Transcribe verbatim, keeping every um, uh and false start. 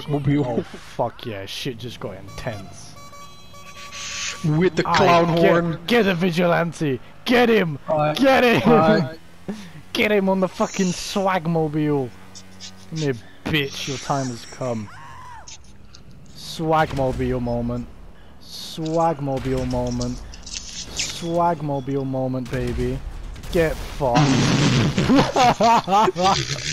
Swagmobile. Oh fuck yeah, shit just got intense. With the clown Aye, horn. Get, get the vigilante! Get him! Aye. Get him! Aye. Get him on the fucking Swagmobile! Come here, bitch, your time has come. Swagmobile moment. Swagmobile moment. Swagmobile moment, baby. Get fucked.